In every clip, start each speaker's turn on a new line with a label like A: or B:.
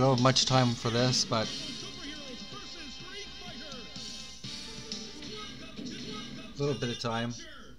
A: don't have much time for this, but a little bit of time.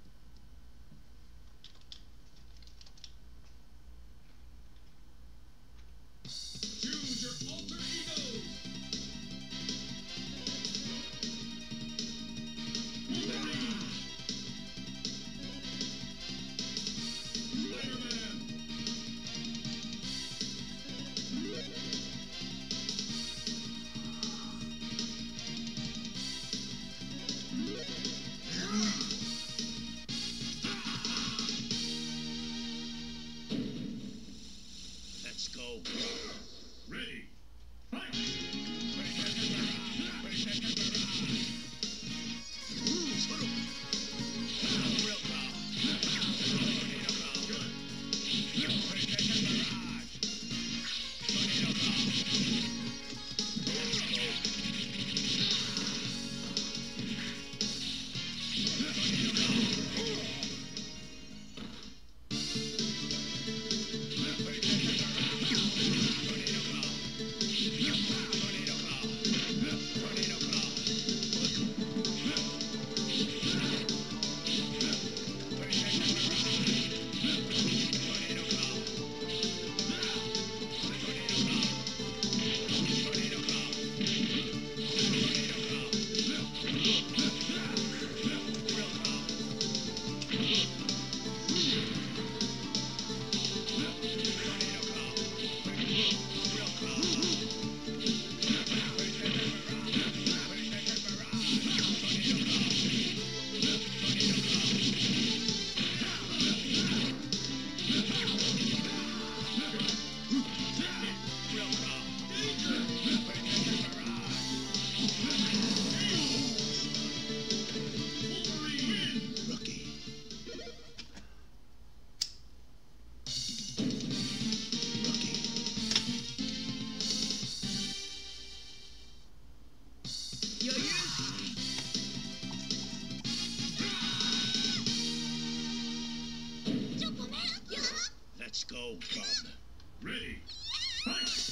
B: Let's go, Bob. Ready. Fight!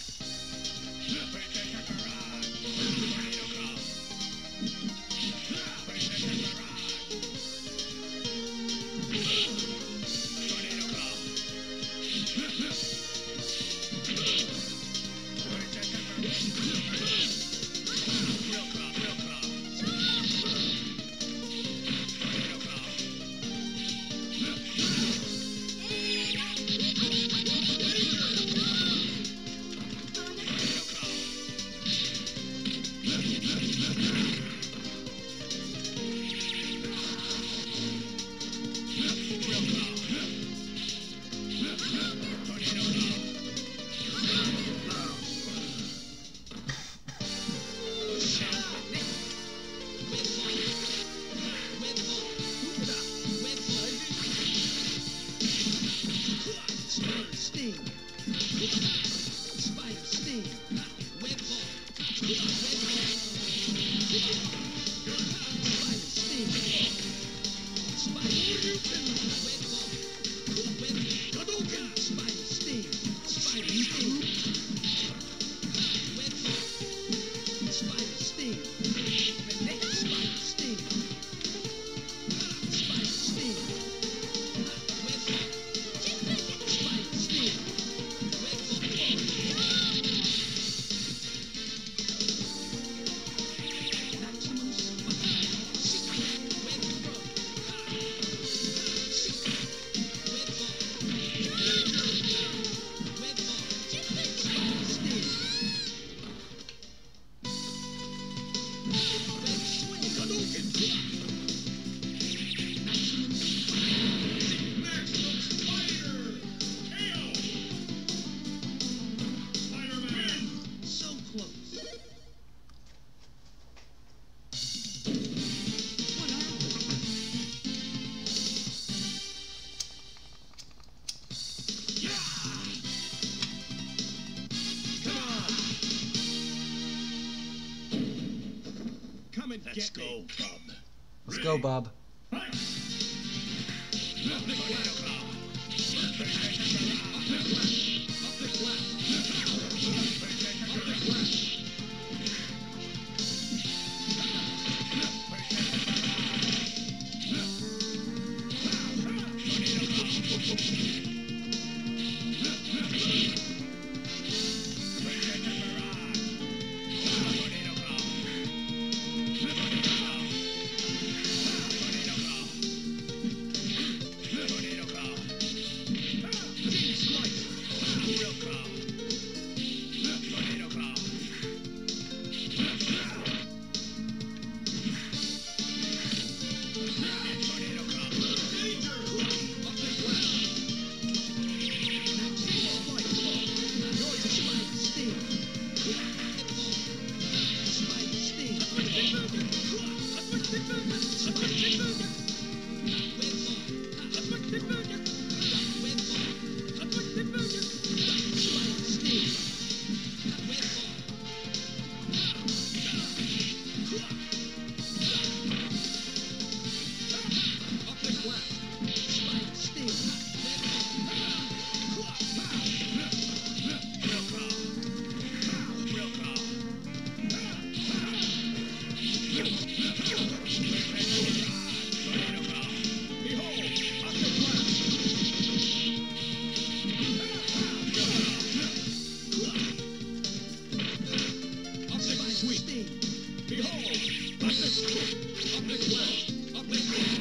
B: Let's go, Bob.
A: Let's go, Bob.
B: sweet. Behold, up the sweet, up the well, up the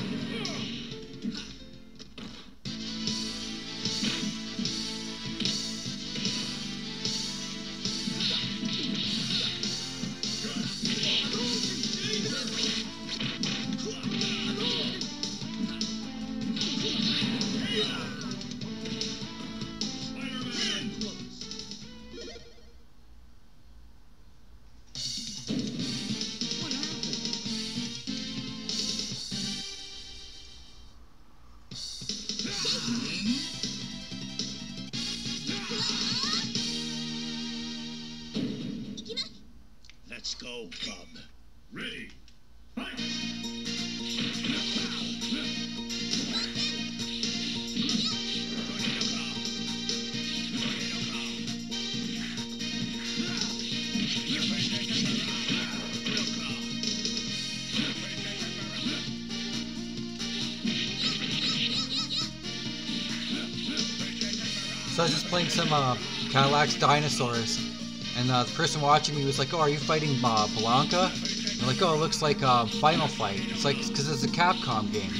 B: Let's go, Bob. Ready. Fight!
A: So I was just playing some Cadillacs Dinosaurs, and the person watching me was like, "Oh, are you fighting Blanca?" I'm like, "Oh, it looks like Final Fight." It's like, because it's a Capcom game.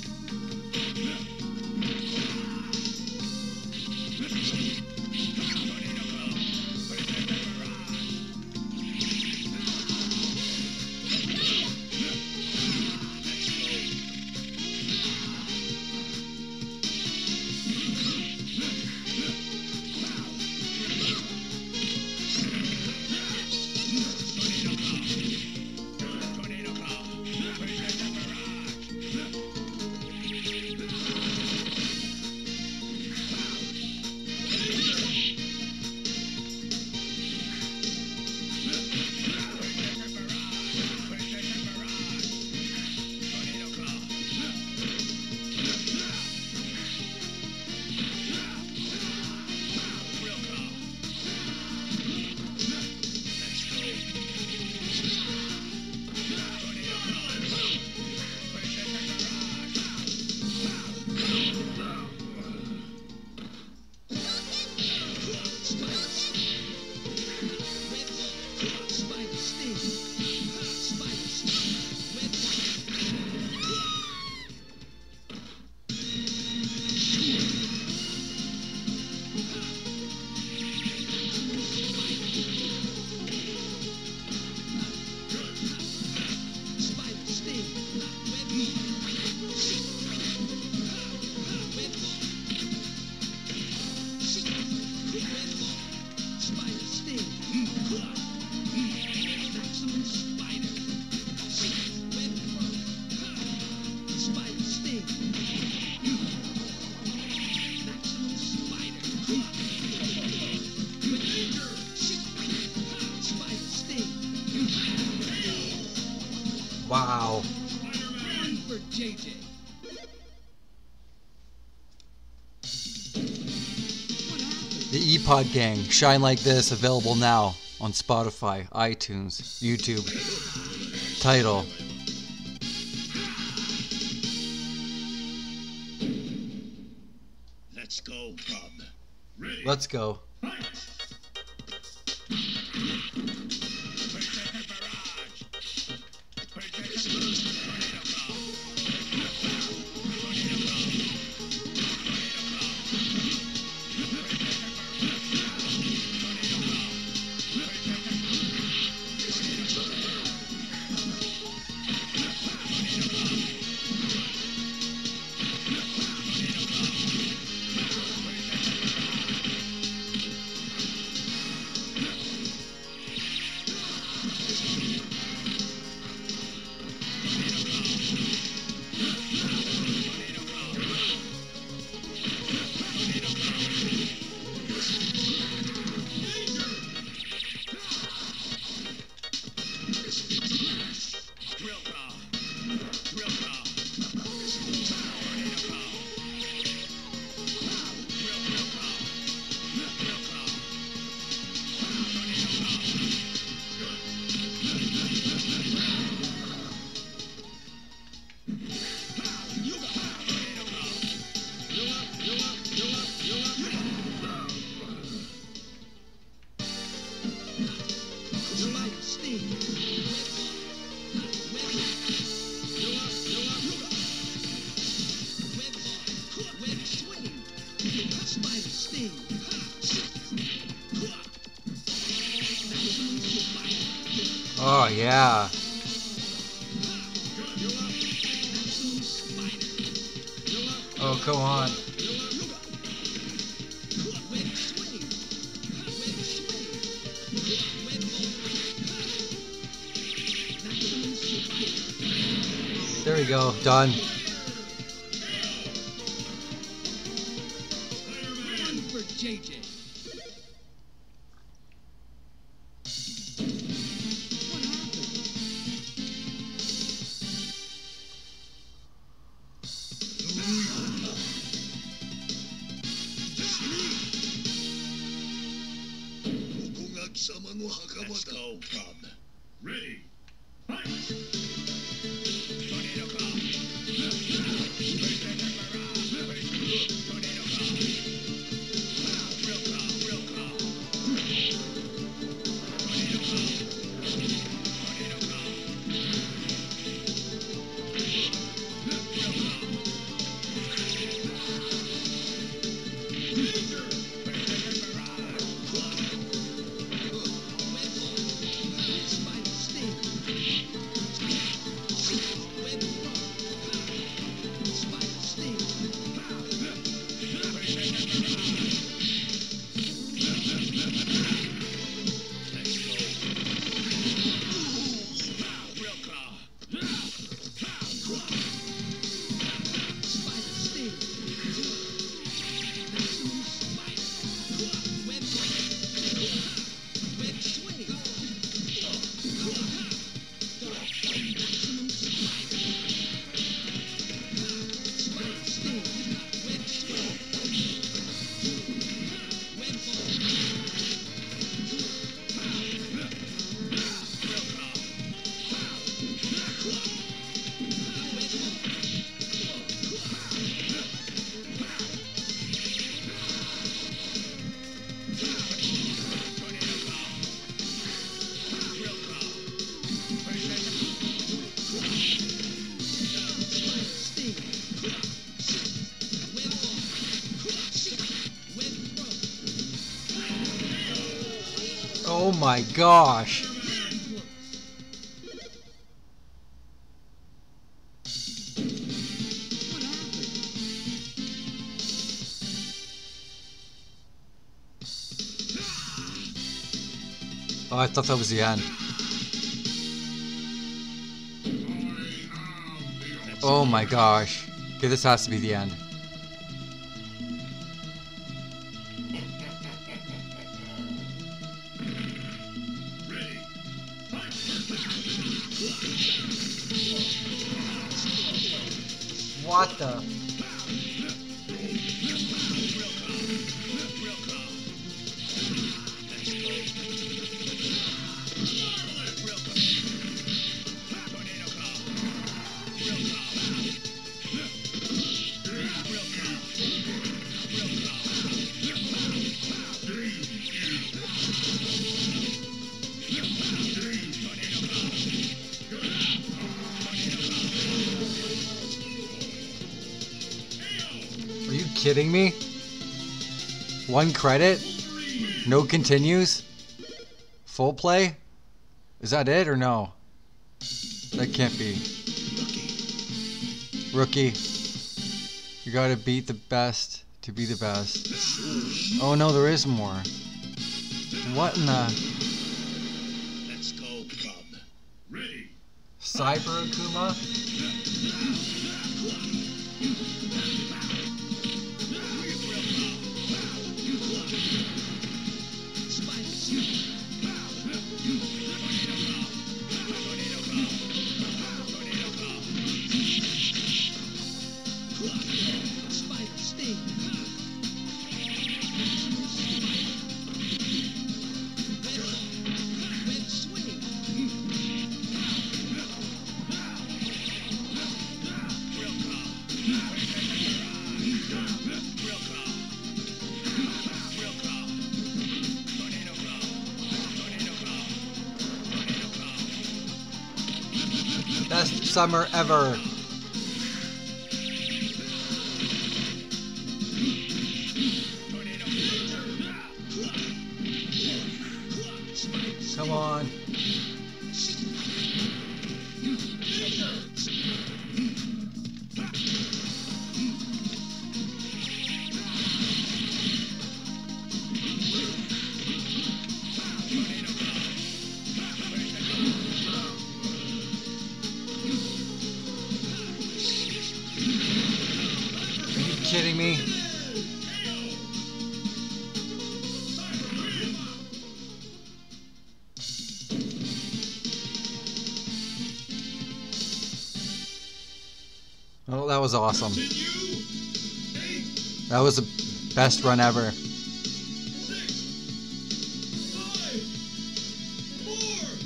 A: Wow.
B: For JJ.
A: The EPod Gang, Shine Like This, available now on Spotify, iTunes, YouTube. Title.
B: Let's go, Bob. Ready.
A: Let's go.
B: Fight!
A: Oh yeah. Oh, come on. There we go. Done.
B: One for JJ. What happened? Let's go, Cub. Ready.
A: Oh my gosh. Oh, I thought that was the end. Oh my gosh. Okay, this has to be the end. What the? Are you kidding me? One credit? No continues? Full play? Is that it or no? That can't be. Rookie. You gotta beat the best to be the best. Oh no, there is more. What in the...
B: Let's go, Cub. Ready.
A: Cyber Akuma? Best summer ever. Come on. Are you kidding me? Oh, that was awesome. That was the best run ever.
B: 6, 5, 4,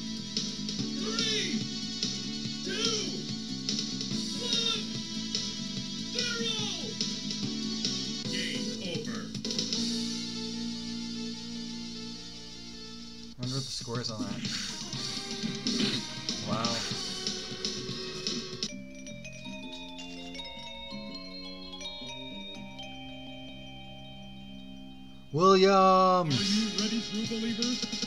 B: 3, 2, 1, 0. Game over.
A: I wonder what the score is on that. Wow. Williams!
B: Are you ready, true believers?